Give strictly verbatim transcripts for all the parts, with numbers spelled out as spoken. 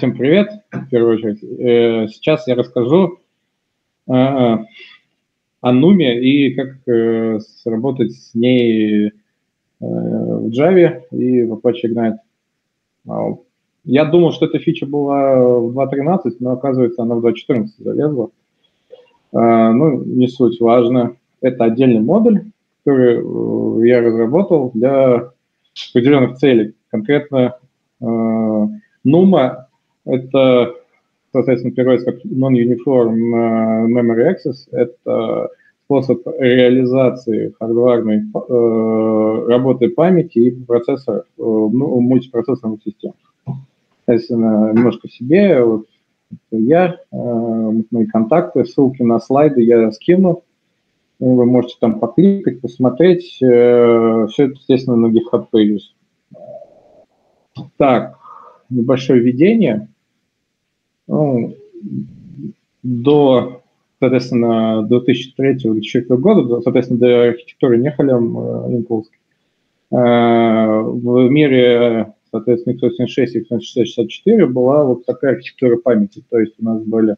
Всем привет, в первую очередь. Сейчас я расскажу о Nume и как сработать с ней в Java и в Apache Ignite. Я думал, что эта фича была в два точка тринадцать, но оказывается она в два точка четырнадцать залезла. Ну, не суть, важно. Это отдельный модуль, который я разработал для определенных целей. Конкретно Numa — это, соответственно, переводится как Non-Uniform Memory Access. Это способ реализации хардварной э, работы памяти и процессоров, э, ну, мультипроцессорных систем. Естественно, немножко себе. Вот я, э, мои контакты, ссылки на слайды я скину. Вы можете там покликать, посмотреть. Э, все это, естественно, на GitHub Pages. Так, небольшое введение. Ну, до, соответственно, две тысячи третьего - две тысячи четвёртого года, соответственно, до архитектуры Нехалем интеловской, в мире, соответственно, икс восемьдесят шесть и икс шестьдесят четыре была вот такая архитектура памяти. То есть у нас были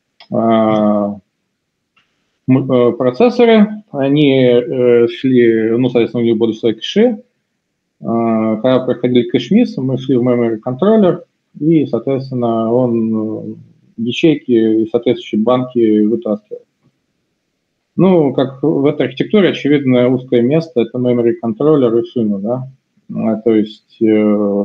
процессоры, они шли, ну, соответственно, у них были свои кэши. Когда проходили кэш-мисс, мы шли в memory контроллер, и, соответственно, он ячейки и соответствующие банки вытаскивал. Ну, как в этой архитектуре, очевидно, узкое место – это memory контроллер и шина, да. То есть, э,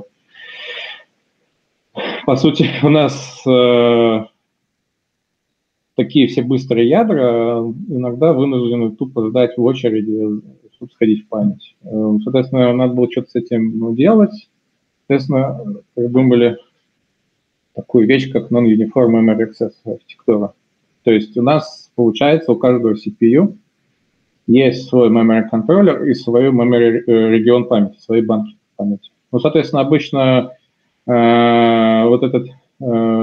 по сути, у нас э, такие все быстрые ядра иногда вынуждены тупо ждать в очереди, чтобы сходить в память. Соответственно, надо было что-то с этим делать. Соответственно, придумали такую вещь, как Non-Uniform Memory Access архитектура. То есть у нас, получается, у каждого си пи ю есть свой memory контроллер и свой memory регион памяти, свои банки памяти. Ну, соответственно, обычно э, вот этот э,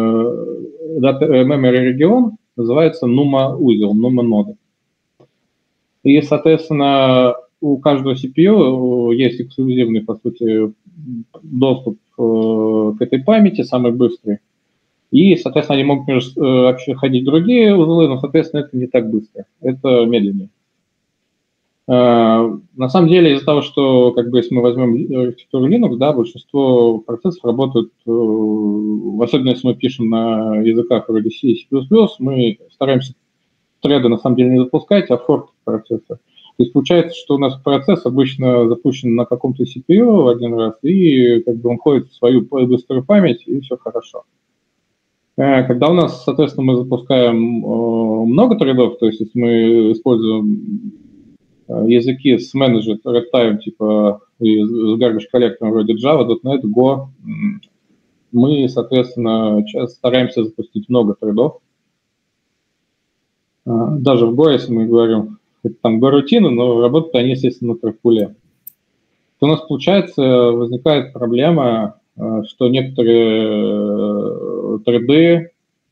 memory регион называется Numa узел, Numa нода. И, соответственно, у каждого си пи ю есть эксклюзивный, по сути, доступ к этой памяти, самый быстрый. И, соответственно, они могут между, вообще ходить в другие узлы, но, соответственно, это не так быстро, это медленнее. На самом деле, из-за того, что, как бы, если мы возьмем архитектуру Linux, да, большинство процессов работают, особенно если мы пишем на языках вроде C и C++, мы стараемся треды, на самом деле, не запускать, а форк процесса. То есть получается, что у нас процесс обычно запущен на каком-то си пи ю один раз, и как бы он ходит в свою быструю память, и все хорошо. Когда у нас, соответственно, мы запускаем много тредов, то есть если мы используем языки с менеджер red-time, типа с garbage коллектором вроде Java, .дот нет, Go, мы, соответственно, стараемся запустить много тредов. Даже в Go, если мы говорим, это там Go-рутины, но работают они, естественно, на трекпуле. То у нас, получается, возникает проблема, что некоторые треды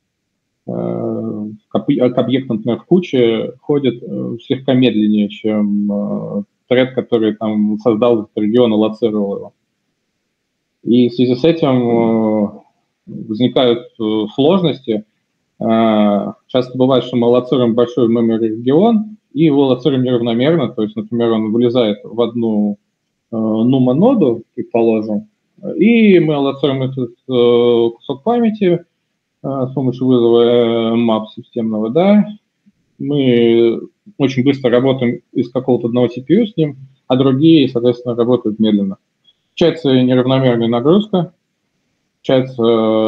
к объектам, например, в куче ходят слегка медленнее, чем тред, который там создал этот регион и лоцировал его. И в связи с этим возникают сложности. Часто бывает, что мы лоцируем большой memory регион, и его лоцируем неравномерно, то есть, например, он вылезает в одну Numa ноду, предположим, и мы лоцируем этот кусок памяти с помощью вызова map системного, да, мы очень быстро работаем из какого-то одного си пи ю с ним, а другие, соответственно, работают медленно. Получается неравномерная нагрузка, получается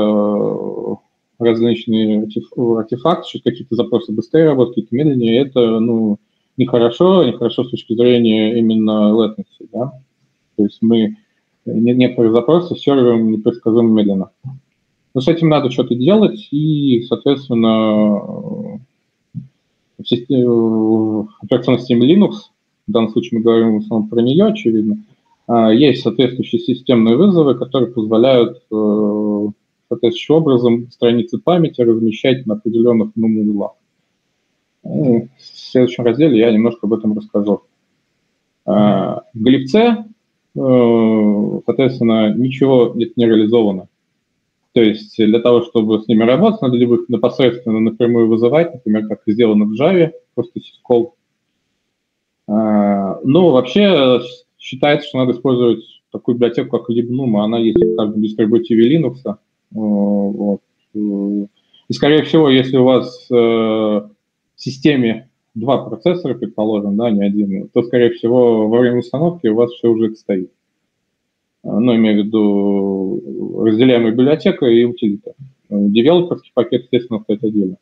различные артефакты, какие-то запросы быстрее работают, какие-то медленнее. Это, ну, нехорошо, нехорошо с точки зрения именно latency, да. То есть мы некоторые запросы сервером непредсказуемо медленно. Но с этим надо что-то делать, и, соответственно, в операционной системе Linux, в данном случае мы говорим в основном про нее, очевидно, есть соответствующие системные вызовы, которые позволяют соответствующим образом страницы памяти размещать на определенных узлах. В следующем разделе я немножко об этом расскажу. В глибце, соответственно, ничего не реализовано. То есть для того, чтобы с ними работать, надо либо их непосредственно напрямую вызывать, например, как сделано в Java, просто syscall. Ну, вообще считается, что надо использовать такую библиотеку, как libnum, она есть в каждом дистрибутиве Linux. Вот. И, скорее всего, если у вас в системе два процессора, предположим, да, не один, то, скорее всего, во время установки у вас все уже это стоит. Ну, имею в виду разделяемая библиотека и утилита. Девелоперский пакет, естественно, стоит отдельно.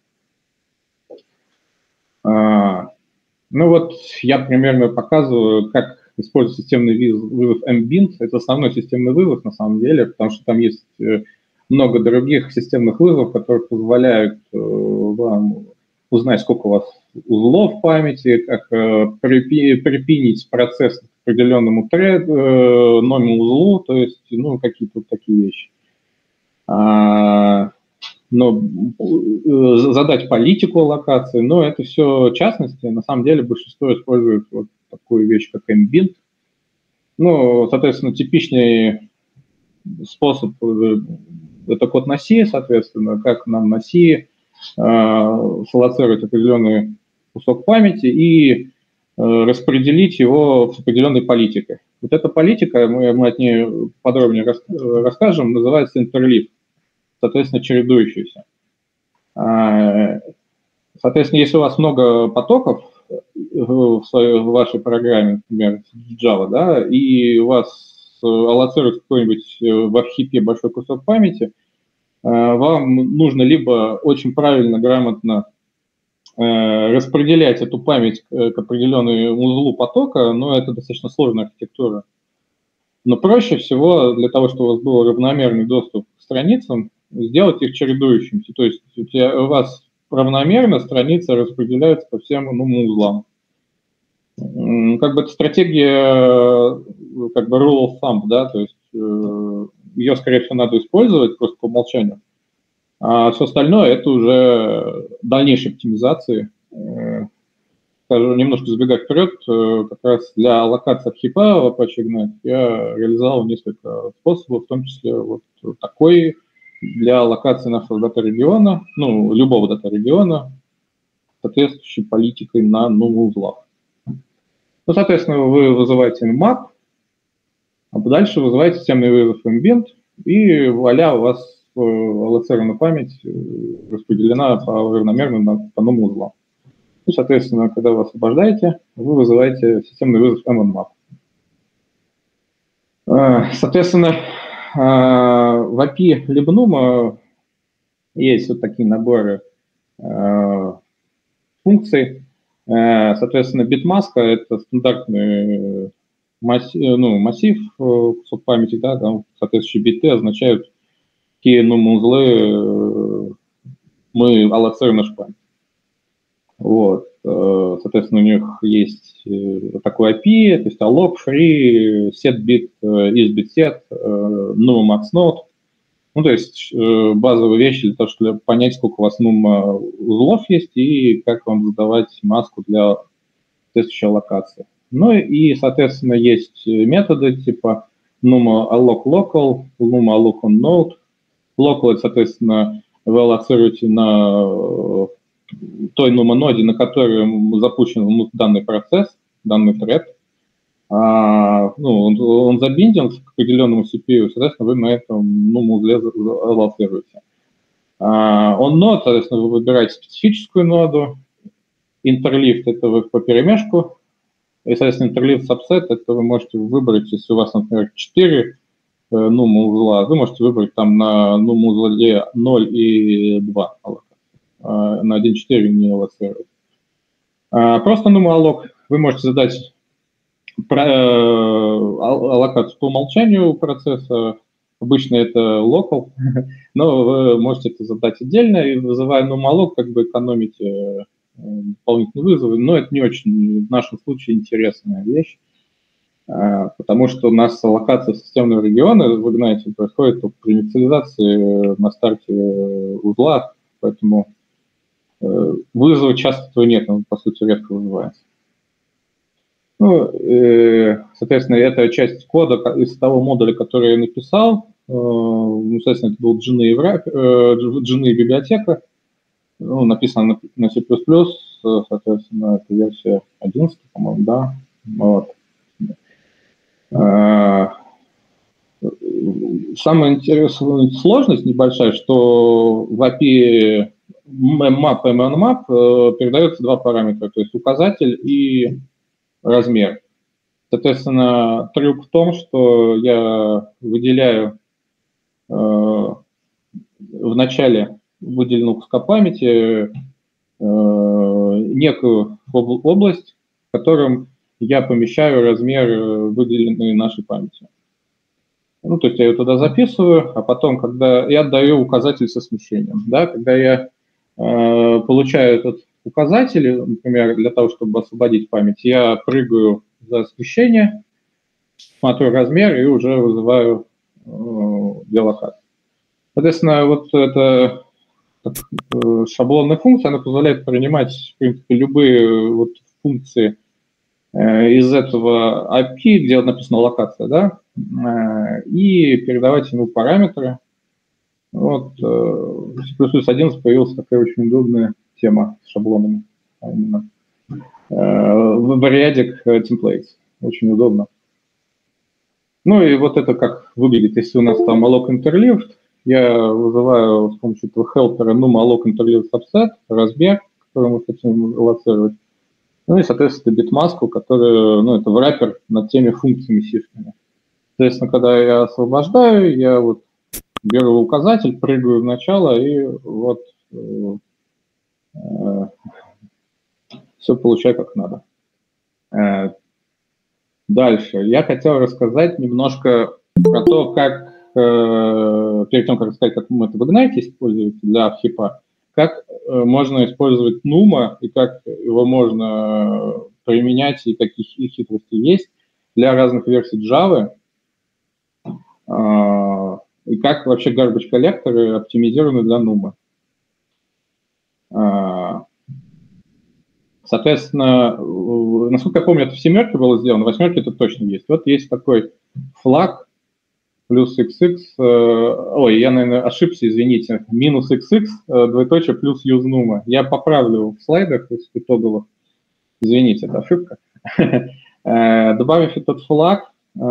Ну вот я примерно показываю, как использовать системный вызов mbind. Это основной системный вызов на самом деле, потому что там есть много других системных вызовов, которые позволяют вам узнать, сколько у вас узлов в памяти, как припинить процесс к определенному треду, новому узлу, то есть ну, какие-то вот такие вещи. Но задать политику аллокации, но это все частности. На самом деле большинство использует вот такую вещь, как mbind. Ну, соответственно, типичный способ – это код на C, соответственно, как нам на C э, салоцировать определенный кусок памяти и э, распределить его с определенной политикой. Вот эта политика, мы, мы от нее подробнее рас, расскажем, называется interleave. Соответственно, чередующиеся. Соответственно, если у вас много потоков в, своей, в вашей программе, например, Java, да, и у вас аллоцируется какой-нибудь в хипе большой кусок памяти, вам нужно либо очень правильно, грамотно распределять эту память к определенному узлу потока, но это достаточно сложная архитектура. Но проще всего для того, чтобы у вас был равномерный доступ к страницам, сделать их чередующимся. То есть у, тебя, у вас равномерно страницы распределяются по всем ну, узлам. Как бы это стратегия, как бы rule of thumb, да, то есть э, ее, скорее всего, надо использовать просто по умолчанию. А все остальное это уже дальнейшие оптимизации. Э, скажу, немножко забегая вперед, э, как раз для аллокации хипа в Apache Ignite я реализовал несколько способов, в том числе вот такой для аллокации нашего дата-региона, ну, любого дата-региона, соответствующей политикой на новых узлах. Ну, соответственно, вы вызываете map, а дальше вызываете системный вызов mbind, и вуаля, у вас аллоцированная память распределена по равномерно по новым узлам. И, соответственно, когда вы освобождаете, вы вызываете системный вызов mmap. Соответственно, в эй пи ай libnum есть вот такие наборы функций. Соответственно, битмаска – это стандартный массив, ну, массив кусок памяти, да, там соответствующие биты означают, какие ну, узлы мы аллоцируем нашу память. Вот. Соответственно, у них есть такой эй пи ай, то есть alloc, free, setBit, isBitSet, num-maxNode. Ну, то есть базовые вещи для того, чтобы понять, сколько у вас num узлов есть и как вам задавать маску для соответствующей аллокации. Ну и, соответственно, есть методы типа num-alloc-local, num-alloc-on-node. Local, соответственно, вы аллоцируете на той нум-ноде, на которой запущен данный процесс, данный thread. А, ну, он, он забинден к определенному си пи ю, соответственно, вы на этом ну, узле аллоцируете. А, on node, соответственно, вы выбираете специфическую ноду. Interleaved – это вы по перемешку. И, соответственно, interleaved subset – это вы можете выбрать, если у вас, например, четыре нум узла, вы можете выбрать там на нум узле ноль и два аллокации. На один точка четыре не аллоцировать. Просто num-alloc вы можете задать аллокацию по умолчанию процесса. Обычно это local, но вы можете это задать отдельно, и вызывая num-alloc, как бы экономите дополнительные вызовы, но это не очень в нашем случае интересная вещь, потому что у нас аллокация системного региона в Ignite происходит при инициализации на старте узла, поэтому вызова часто этого нет, он, по сути, редко вызывается. Ну, э, соответственно, это часть кода из того модуля, который я написал. ну, соответственно, это был джин и библиотека, ну, написано на C++, соответственно, это версия одиннадцать, по-моему, да. Вот. Самая интересная сложность небольшая, что в эй пи ай map и manmap передаются два параметра, то есть указатель и размер. Соответственно, трюк в том, что я выделяю э, в начале выделенного куска памяти э, некую область, в котором я помещаю размер выделенной нашей памяти. Ну, то есть я ее туда записываю, а потом, когда я отдаю указатель со смещением, да, когда я э, получаю этот указатель, например, для того, чтобы освободить память, я прыгаю за смещение, смотрю размер и уже вызываю э, делокацию. Соответственно, вот эта э, шаблонная функция, она позволяет принимать, в принципе, любые вот функции э, из этого эй пи ай, где написана локация, да, э, и передавать ему параметры. Вот э, в C++ одиннадцать появилась такая очень удобная тема с шаблонами, а именно э, variadic templates. Очень удобно. Ну и вот это как выглядит, если у нас там alloc interleaved, я вызываю с помощью этого helper num alloc interleaved subset, размер, который мы хотим аллоцировать, ну и, соответственно, битмаску, который, ну, это wrapper над теми функциями сишными. Соответственно, когда я освобождаю, я вот беру указатель, прыгаю в начало и вот э, э, все получаю как надо. Э, Дальше. Я хотел рассказать немножко про то, как, э, перед тем, как рассказать, как мы это в Ignite используется для хипа, как э, можно использовать нума и как его можно применять, и какие хитрости есть для разных версий Java, э, и как вообще garbage коллекторы оптимизированы для нума. Э, Соответственно, насколько я помню, это в семерке было сделано, в восьмерке это точно есть. Вот есть такой флаг плюс xx, э, ой, я, наверное, ошибся, извините, минус xx, э, двоеточие, плюс useNuma. Я поправлю в слайдах итоговых, извините, это ошибка. Добавив этот флаг,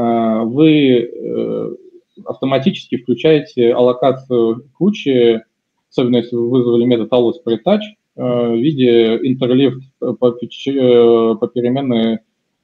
вы автоматически включаете аллокацию кучи, особенно если вы вызвали метод allows_pretouch, в виде interleaved по, по переменной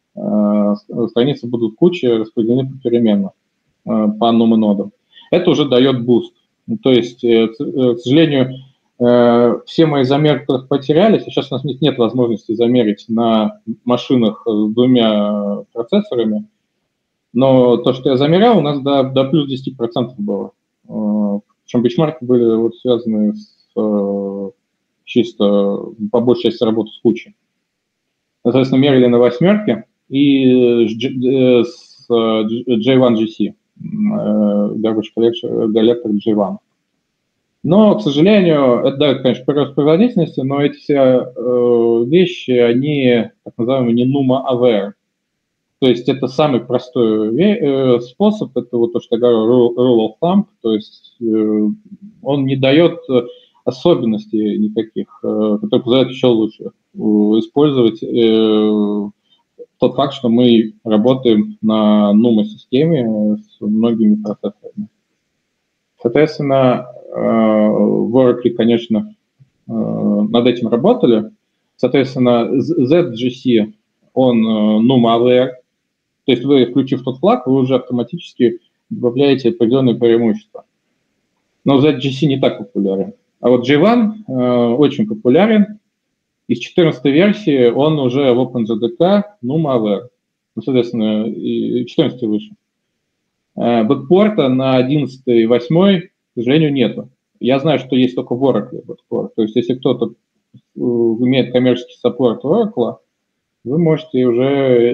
страницы будут кучи распределены попеременно по одному ноду. Это уже дает буст. То есть, к сожалению, все мои замеры потерялись, сейчас у нас нет возможности замерить на машинах с двумя процессорами, но то, что я замерял, у нас до, до плюс десять процентов было. Причем бенчмарки были вот связаны с чисто, по большей части, работы с кучей. Соответственно, мерили на восьмерке и с джей ван джи си, Garbage Collector джей ван. Но, к сожалению, это дает, конечно, прирост производительности, но эти все э, вещи, они, так называемые, не NUMA-aware. То есть это самый простой э, способ, это вот то, что я говорю, rule of thumb, то есть э, он не дает особенностей никаких, э, которые позволяют еще лучше э, использовать э, тот факт, что мы работаем на NUMA-системе с многими процессорами. Соответственно, в Oracle, конечно, над этим работали. Соответственно, зет джи си, он NUMA-aware, то есть вы, включив тот флаг, вы уже автоматически добавляете определенные преимущества. Но зет джи си не так популярен. А вот джей ван очень популярен. Из четырнадцатой версии он уже в OpenJDK NUMA-aware. Ну, соответственно, и четырнадцать выше. Бэкпорта на одиннадцатой и восьмой, к сожалению, нету. Я знаю, что есть только в Oracle бэкпорт. То есть, если кто-то имеет коммерческий саппорт Oracle, вы можете уже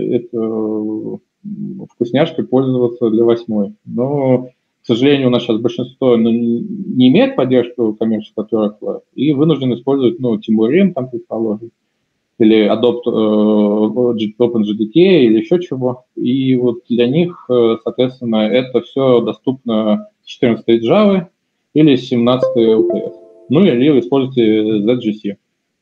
эту вкусняшкой пользоваться для восьмой. Но, к сожалению, у нас сейчас большинство не имеет поддержку коммерческого Oracle и вынужден использовать, ну, Тимурин, там, предположим, или Adopt uh, OpenJDK, или еще чего. И вот для них, соответственно, это все доступно четырнадцатой Java или с семнадцатой эл ти эс. Ну или вы используете зет джи си.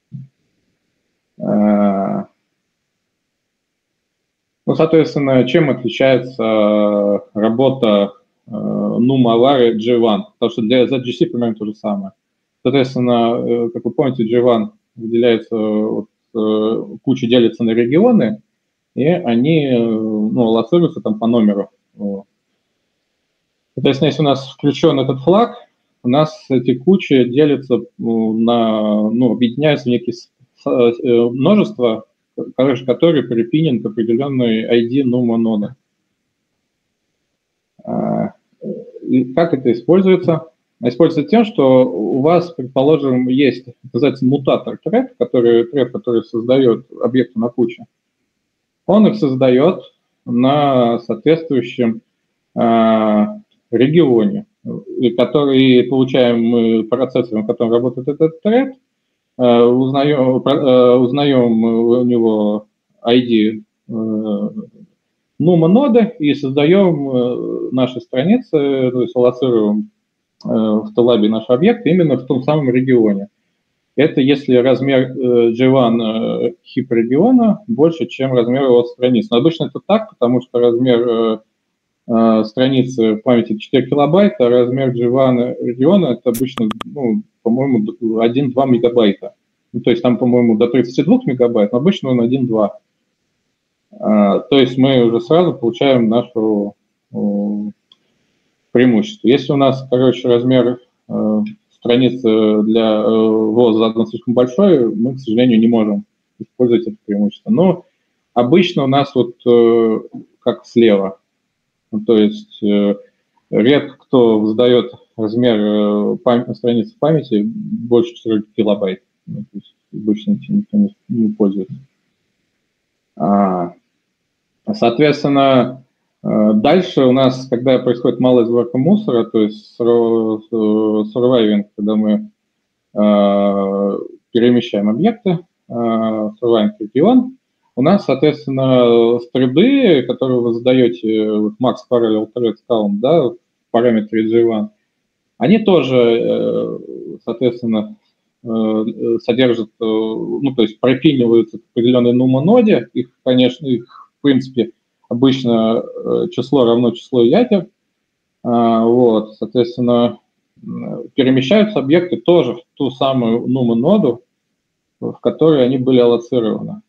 Ну, соответственно, чем отличается работа Numa, Avar и джей один? Потому что для зет джи си примерно то же самое. Соответственно, как вы помните, джей один выделяется, вот, куча делится на регионы, и они, ну, аллоцируются там по номеру. Соответственно, если у нас включен этот флаг, у нас эти кучи делятся на, ну, объединяются в некие множества, который припинен к определенной ай ди Numa ноды. И как это используется? Используется тем, что у вас, предположим, есть, называется, мутатор тред, который, тред, который создает объекты на куче. Он их создает на соответствующем э, регионе, который получаем мы процессором, в котором работает этот тред, э, узнаем, э, узнаем у него ай ди э, Numa ноды и создаем э, наши страницы, то есть аллоцируем э, в Телабе наш объект именно в том самом регионе. Это если размер джей один хип-региона больше, чем размер его страниц. Но обычно это так, потому что размер э, страницы в памяти четыре килобайта, а размер джей один региона это обычно, ну, по-моему, один-два мегабайта. Ну, то есть там, по-моему, до тридцати двух мегабайт, но обычно он один-два. Uh, то есть мы уже сразу получаем нашу uh, преимущество. Если у нас, короче, размер uh, страницы для uh, воз задан слишком большой, мы, к сожалению, не можем использовать это преимущество. Но обычно у нас вот uh, как слева. Ну, то есть uh, редко кто сдает размер uh, пам- страницы в памяти больше четырёх килобайт. Ну, то есть обычно этим никто не, не пользуется. Uh, Соответственно, дальше у нас, когда происходит малая сборка мусора, то есть surviving, когда мы перемещаем объекты, surviving регион, у нас, соответственно, стреды, которые вы задаете, вот max parallel thread count, да, в параметре джей один, они тоже, соответственно, содержат, ну, то есть пропиниваются к определенной Numa ноде, их, конечно, их в принципе, обычно число равно числу ядер. Вот, соответственно, перемещаются объекты тоже в ту самую Numa ноду, в которой они были аллоцированы.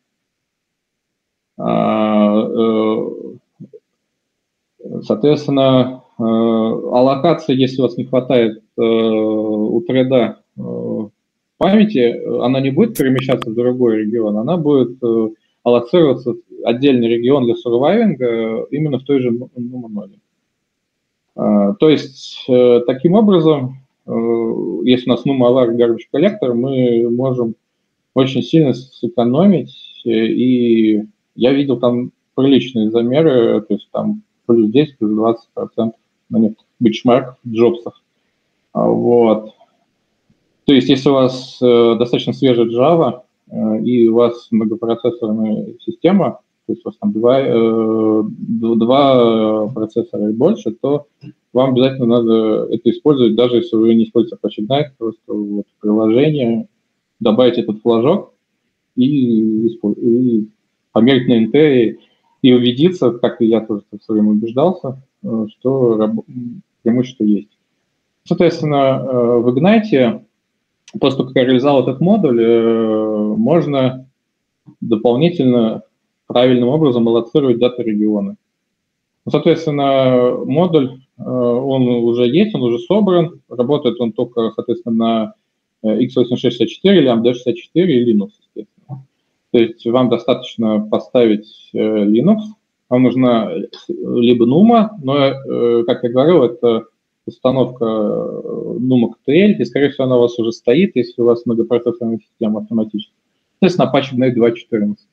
Соответственно, аллокация, если у вас не хватает у треда памяти, она не будет перемещаться в другой регион, она будет аллоцироваться отдельный регион для сурвайвинга именно в той же Numa ноде. То есть, таким образом, если у нас Numa Avar Garbage Collector, мы можем очень сильно сэкономить, и я видел там приличные замеры, то есть там плюс десять, плюс двадцать процентов на некоторых бенчмарках, джобсах. Вот. То есть, если у вас достаточно свежая Java, и у вас многопроцессорная система, то есть у вас там два, э, два процессора и больше, то вам обязательно надо это использовать, даже если вы не используете Apache Ignite, просто вот приложение, добавить этот флажок и, и померить на эн тэ и, и убедиться, как и я тоже в свое время убеждался, что преимущество есть. Соответственно, в Ignite после того, как я реализовал этот модуль, можно дополнительно правильным образом аллоцировать дата-регионы. Соответственно, модуль, он уже есть, он уже собран, работает он только, соответственно, на икс восемь шесть шестьдесят четыре, или эй эм ди шестьдесят четыре и Linux, естественно. То есть вам достаточно поставить Linux, вам нужна либо Numa, но, как я говорил, это установка Numa кей ти эл, и, скорее всего, она у вас уже стоит, если у вас многопроцессорная система автоматически. Соответственно, Apache Ignite два точка четырнадцать.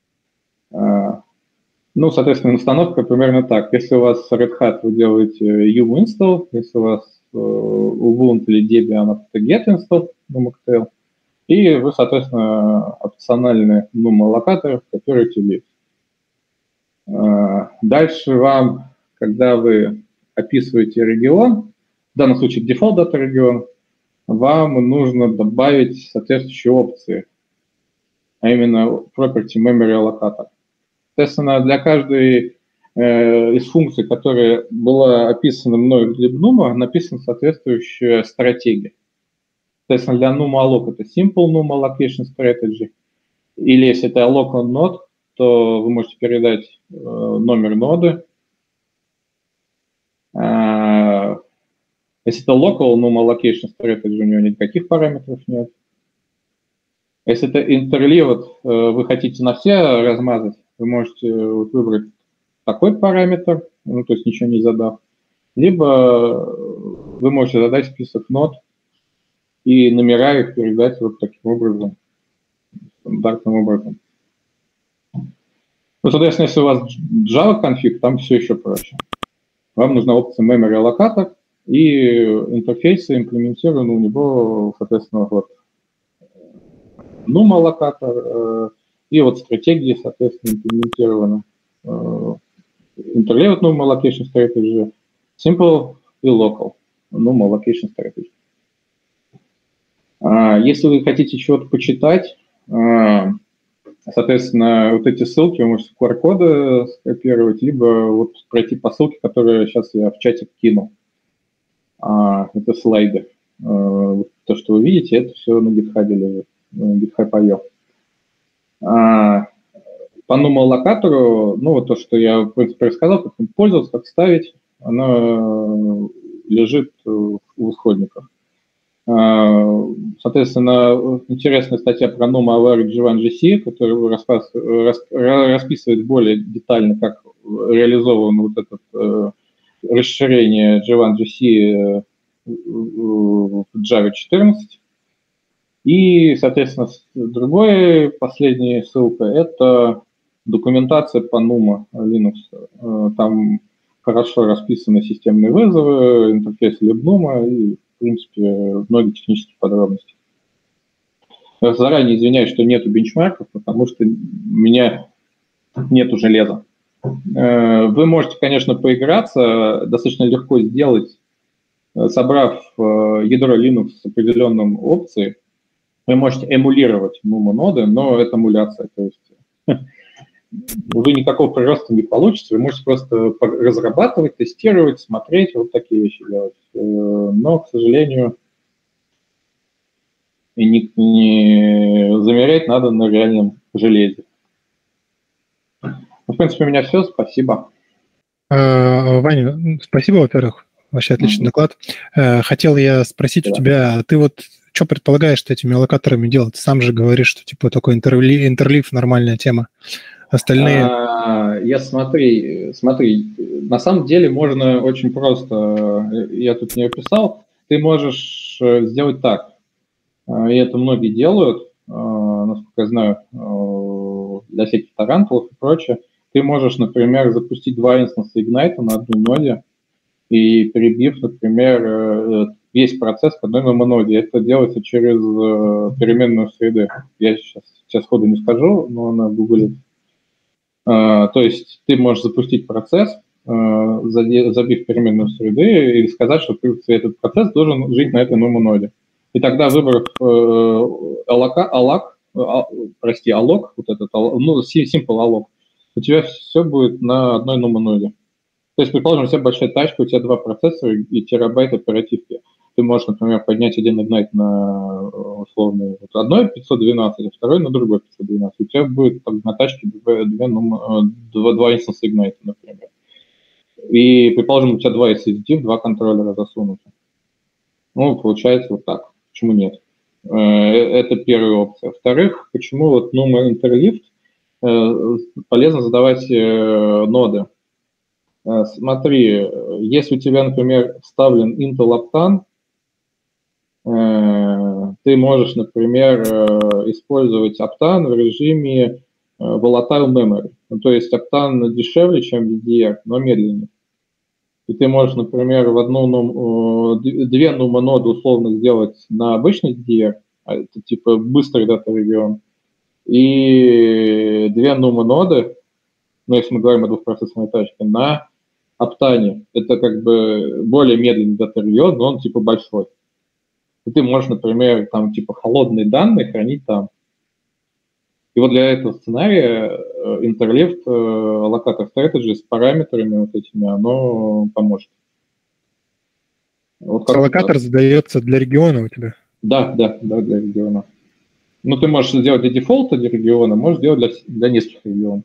Ну, соответственно, установка примерно так. Если у вас Red Hat, вы делаете yumu install, если у вас Ubuntu или Debian, это get install, Numa кей ти эл, и вы, соответственно, опциональные Numa локаторы копируете lib. Дальше вам, когда вы описываете регион, в данном случае default data регион, вам нужно добавить соответствующие опции, а именно property memory allocator. Соответственно, для каждой э, из функций, которая была описана мной для нума, написана соответствующая стратегия. Соответственно, для num alloc это simple num allocation strategy, или если это alloc on node, то вы можете передать э, номер ноды. А, если это local num allocation strategy, у него никаких параметров нет. Если это interleaved, вы хотите на все размазать, вы можете выбрать такой параметр, ну, то есть ничего не задав, либо вы можете задать список нод и номера их передать вот таким образом, стандартным образом. Ну, соответственно, если у вас Java конфиг, там все еще проще. Вам нужна опция Memory Allocator, и интерфейсы имплементированы у него, соответственно, вот num аллокатор, и вот стратегии, соответственно, имплементированы. Interleaved num allocation strategy, simple и local num allocation strategy. Если вы хотите чего-то почитать, соответственно, вот эти ссылки вы можете ку ар коды скопировать, либо вот пройти по ссылке, которую сейчас я в чате кинул. Это слайды. То, что вы видите, это все на GitHub лежит, на GitHub точка ай о. По num аллокатору, ну вот то, что я, в принципе, рассказал, как им пользоваться, как ставить, оно лежит в исходниках. Соответственно, интересная статья про num aware джи ван джи си, которая распас, рас, расписывает более детально, как реализовано вот это э, расширение джи ван джи си в Java четырнадцать. И, соответственно, другая последняя ссылка – это документация по num Linux. Там хорошо расписаны системные вызовы, интерфейс libnum и, в принципе, многие технические подробности. Я заранее извиняюсь, что нету бенчмарков, потому что у меня нету железа. Вы можете, конечно, поиграться, достаточно легко сделать, собрав ядро Linux с определенной опцией. Вы можете эмулировать num-ноды, но это эмуляция, то есть вы никакого прироста не получите, вы можете просто разрабатывать, тестировать, смотреть, вот такие вещи делать. Но, к сожалению, и не, не замерять надо на реальном железе. В принципе, у меня все, спасибо. Ваня, спасибо, во-первых, вообще отличный mm-hmm. доклад. Хотел я спросить да. у тебя, ты вот что предполагаешь этими аллокаторами делать? Ты сам же говоришь, что типа такой интерлив, интерлив нормальная тема. Остальные... А, я смотри, смотри, на самом деле можно очень просто, я тут не описал, ты можешь сделать так, и это многие делают, насколько я знаю, для всяких тарантулов и прочее. Ты можешь, например, запустить два инстанса Ignite на одной ноде и перебив, например, весь процесс к одной num-ноде. Это делается через переменную среды. Я сейчас, сейчас сходу не скажу, но она гуглит. То есть ты можешь запустить процесс, забив переменную среды и сказать, что этот процесс должен жить на этой num-ноде. И тогда, выбрав аллока, аллок, прости, аллок, вот этот, ну, simple alloc, у тебя все будет на одной num-ноде. То есть, предположим, у тебя большая тачка, у тебя два процессора и терабайт оперативки. Ты можешь, например, поднять один Ignite на условно вот одной пятьсот двенадцать, а второй на другой пятьсот двенадцать. У тебя будет там, на тачке две, две, два, два инстанса Ignite, например. И, предположим, у тебя два эс эс ди, два контроллера засунуты. Ну, получается вот так. Почему нет? Это первая опция. Во-вторых, почему вот num interleaved полезно задавать ноды. Смотри, если у тебя, например, вставлен Intel Optane, ты можешь, например, использовать Optane в режиме volatile memory. Ну, то есть Optane дешевле, чем ви ди ар, но медленнее. И ты можешь, например, в одну две num-ноды условно сделать на обычный ди ди ар, а это типа быстрый дата-регион, и две num-ноды, ну, если мы говорим о двухпроцессорной тачке, на Оптане, это как бы более медленный дата-регион, но он типа большой. И ты можешь, например, там типа холодные данные хранить там. И вот для этого сценария Interleaved Allocator Strategy с параметрами вот этими, оно поможет. Вот аллокатор задается для региона у тебя? Да, да, да, для региона. Ну, ты можешь сделать для дефолта для региона, можешь сделать для, для нескольких регионов.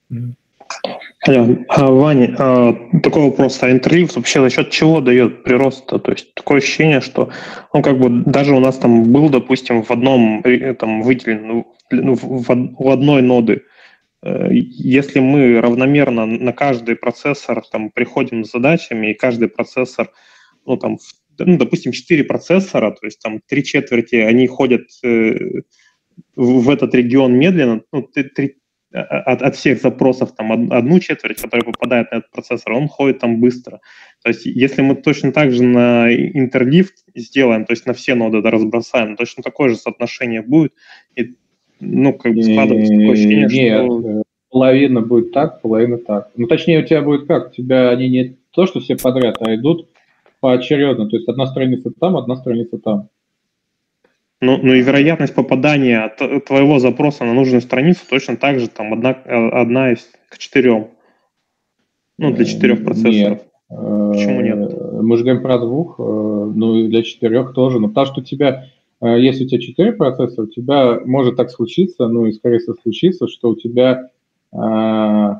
Mm. А, Ваня, а, такой вопрос. А Interleaved вообще за счет чего дает прирост? То есть такое ощущение, что он как бы даже у нас там был, допустим, в одном там выделен, ну, в, в одной ноды. Если мы равномерно на каждый процессор там приходим с задачами, и каждый процессор, ну, там, ну, допустим, четыре процессора, то есть там три четверти, они ходят э, в этот регион медленно, ну, три, от, от всех запросов там одну четверть, которая попадает на этот процессор, он ходит там быстро. То есть если мы точно так же на Interleaved сделаем, то есть на все ноды да, разбросаем, точно такое же соотношение будет, и ну, как бы складывается такое ощущение, Нет, что... половина будет так, половина так. Ну, точнее, у тебя будет как? У тебя они не то, что все подряд, а идут поочередно. То есть одна страница там, одна страница там. Ну, ну и вероятность попадания от твоего запроса на нужную страницу точно так же, там, одна, одна из к четырем. Ну, для четырех процессоров. Нет. Почему нет? Мы же говорим про двух, ну и для четырех тоже. Но потому что у тебя... Если у тебя четыре процессора, у тебя может так случиться, ну и скорее всего случится, что у тебя э,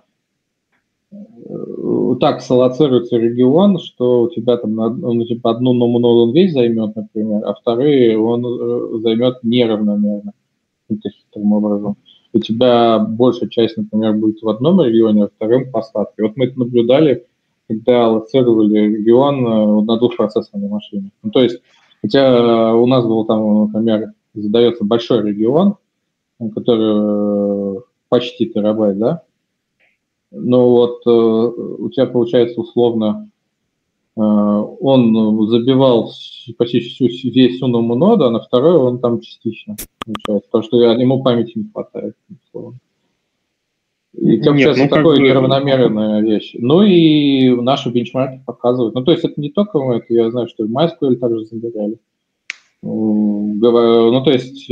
так салоцируется регион, что у тебя там ну, типа одну ноду он весь займет, например, а вторые он займет неравномерно каким-то хитрым образом. У тебя большая часть, например, будет в одном регионе, а вторым по остатке. Вот мы это наблюдали, когда аллоцировали регион на двухпроцессорной машине. Ну, то есть Хотя у нас был там, например, задается большой регион, который почти терабайт, да? Но вот у тебя получается условно, он забивал почти всю, весь суному нода, а на второй он там частично получается, потому что ему памяти не хватает. Условно. И это получается ну, такая бы... неравномерная вещь. Ну и наши бенчмарки показывают. Ну то есть это не только мы, это я знаю, что и MySQL также забирали. Ну, то есть,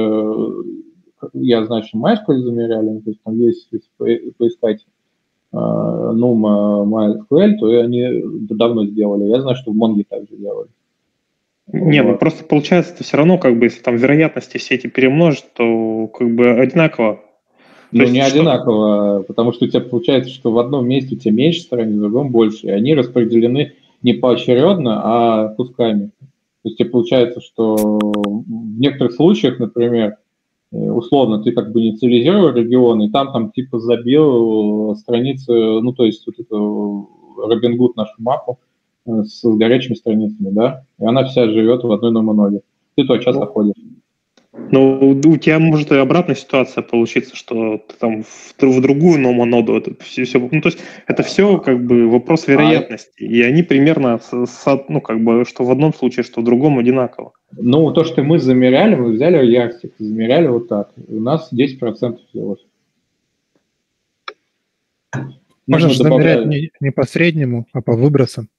я знаю, что MySQL замеряли, то есть там есть, если поискать Numa MySQL, то они давно сделали. Я знаю, что в Mongo также делали. Не, вот. Ну просто получается, это все равно, как бы, если там вероятности все эти перемножить, то как бы одинаково. Ну, не что... одинаково, потому что у тебя получается, что в одном месте у тебя меньше страниц, в другом больше, и они распределены не поочередно, а кусками. То есть тебе получается, что в некоторых случаях, например, условно, ты как бы инициализировал регион, и там, там типа забил страницы, ну, то есть вот эту Robinhood нашу мапу с горячими страницами, да, и она вся живет в одной номоноде. Ты туда часто ходишь. Ну, у тебя может и обратная ситуация получиться, что ты там в, в другую номоноду, это все, все, ну, то есть это все как бы вопрос вероятности, а, и они примерно, с, ну, как бы, что в одном случае, что в другом одинаково. Ну, то, что мы замеряли, мы взяли ярстик, замеряли вот так, у нас десять процентов взялось. Можно же замерять не, не по среднему, а по выбросам.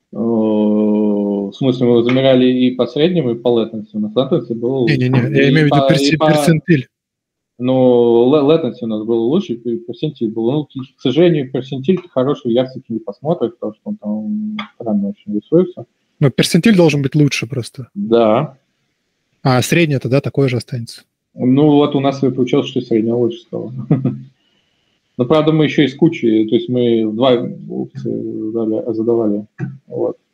В смысле, мы замеряли и по среднему, и по latency. У нас latency был лучше. Не-не-не, я имею в виду перси, по... перцентиль. Ну, latency у нас был лучше, и перцентиль был. Ну, к сожалению, перцентиль хороший ярстик не посмотрит, потому что он там странно очень рисуется. Ну, перцентиль должен быть лучше просто. Да. А средний тогда такой же останется. Ну, вот у нас и получилось, что среднее лучше стало. Но, правда, мы еще из кучи, то есть мы два опции задавали. Вот.